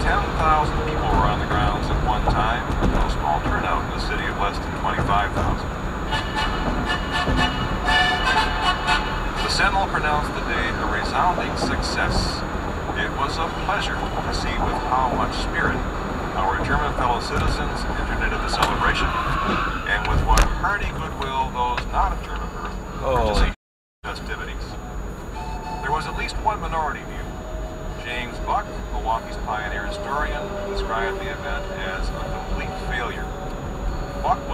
10,000 people were on the grounds at one time, no small turnout in a city of less than 25,000. The Sentinel pronounced the day a resounding success. It was a pleasure to see with how much spirit our German fellow citizens entered into the celebration, and with what hearty goodwill those not of German birth participated in the festivities. There was at least one minority view. James Buck, Milwaukee's pioneer historian, described the event as a complete failure. Buck